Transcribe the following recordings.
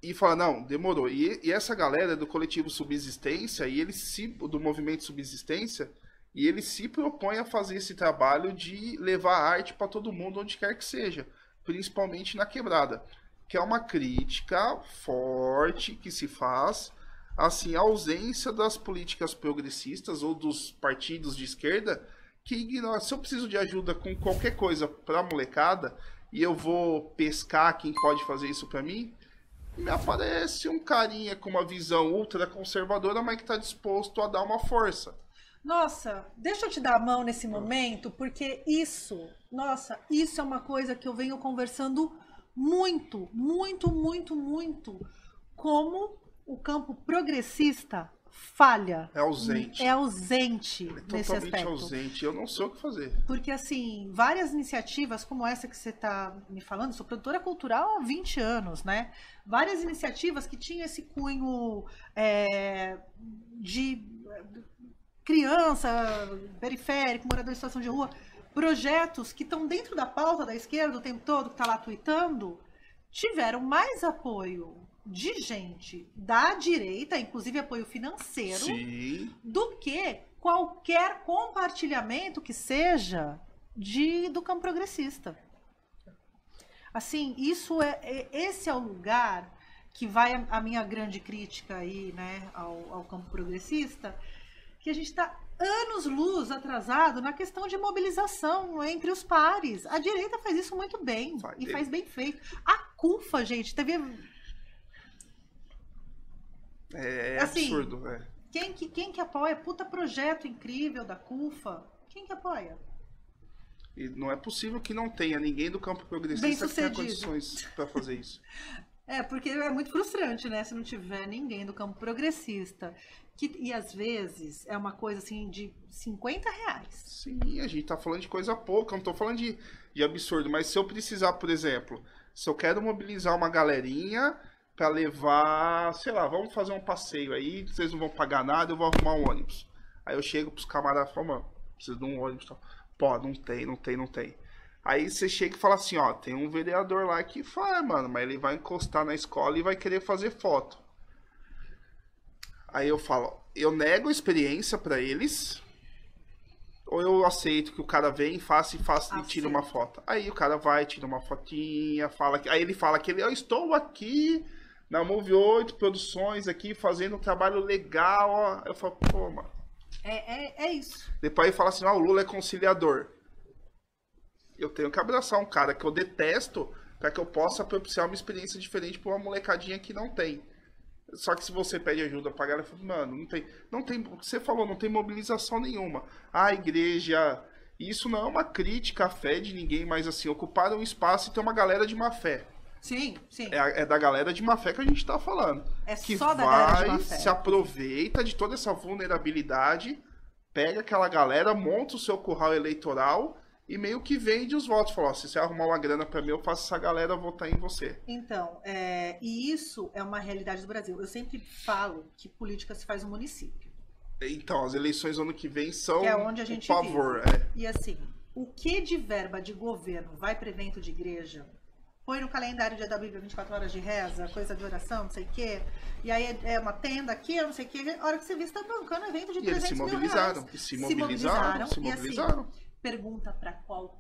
e fala, não, demorou. E essa galera é do coletivo Subsistência, e do movimento Subsistência, e ele se propõe a fazer esse trabalho de levar arte para todo mundo, onde quer que seja, principalmente na quebrada, que é uma crítica forte que se faz, assim, a ausência das políticas progressistas ou dos partidos de esquerda que ignora. Se eu preciso de ajuda com qualquer coisa para molecada e eu vou pescar quem pode fazer isso para mim, me aparece um carinha com uma visão ultra conservadora, mas que está disposto a dar uma força. Nossa, deixa eu te dar a mão nesse momento, porque isso é uma coisa que eu venho conversando muito, como o campo progressista falha. É ausente. É ausente nesse totalmente aspecto. ausente. Eu não sei o que fazer. Porque, assim, várias iniciativas como essa que você está me falando, sou produtora cultural há 20 anos, né? Várias iniciativas que tinham esse cunho de criança, periférico, morador em situação de rua, projetos que estão dentro da pauta da esquerda o tempo todo, que está lá tweetando, tiveram mais apoio de gente da direita, inclusive apoio financeiro, Sim. do que qualquer compartilhamento que seja do campo progressista. Assim, esse é o lugar que vai a minha grande crítica aí, né, ao campo progressista, que a gente está anos-luz atrasado na questão de mobilização entre os pares. A direita faz isso muito bem, faz bem feito. A CUFA, gente, teve... assim, absurdo, Quem que apoia? Puta projeto incrível da CUFA. Quem que apoia? E não é possível que não tenha ninguém do campo progressista que tenha condições para fazer isso. Porque é muito frustrante, né? Se não tiver ninguém do campo progressista. E às vezes é uma coisa assim de R$50. Sim, a gente tá falando de coisa pouca, não tô falando de absurdo, mas se eu precisar, por exemplo, se eu quero mobilizar uma galerinha para levar, sei lá, vamos fazer um passeio aí, vocês não vão pagar nada, eu vou arrumar um ônibus. Aí eu chego pros camaradas e falo, mano, preciso de um ônibus. Pô, não tem. Aí você chega e fala assim, ó, tem um vereador lá que fala, mano, mas ele vai encostar na escola e vai querer fazer foto. Aí eu falo, eu nego a experiência pra eles, ou eu aceito que o cara vem, faça e tira uma foto. Aí o cara vai, tira uma fotinha, aí ele fala que eu estou aqui na Move 8 Produções aqui, fazendo um trabalho legal, ó. Eu falo, pô, mano. É isso. Depois ele fala assim, o Lula é conciliador. Eu tenho que abraçar um cara que eu detesto para que eu possa propiciar uma experiência diferente para uma molecadinha que não tem. Só que se você pede ajuda pra galera, mano, não tem, você falou, não tem mobilização nenhuma. A igreja, isso não é uma crítica à fé de ninguém, mas assim, ocuparam um espaço e tem uma galera de má fé. Sim. É da galera de má fé que a gente tá falando. Que só da galera de má fé. Se aproveita de toda essa vulnerabilidade, pega aquela galera, monta o seu curral eleitoral e meio que vende os votos. Falou, se você arrumar uma grana pra mim, eu faço essa galera votar em você. Então, e isso é uma realidade do Brasil. Eu sempre falo que política se faz no município. Então, as eleições ano que vem são que é onde a gente por favor. E assim, o que de verba de governo vai para evento de igreja, põe no calendário dia da Bíblia 24 horas de reza, coisa de oração, não sei o quê, e aí é uma tenda aqui, não sei o quê, a hora que você vê, você tá bancando evento de R$300 mil. Eles se mobilizaram. E assim, pergunta para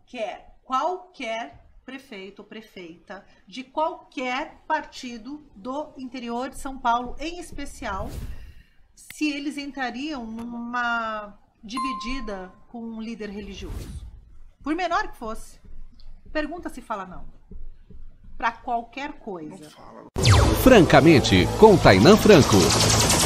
qualquer prefeito ou prefeita de qualquer partido do interior de São Paulo, em especial, se eles entrariam numa dividida com um líder religioso. Por menor que fosse. Pergunta se fala não. Para qualquer coisa. Não fala. Francamente, com Tainan Franco.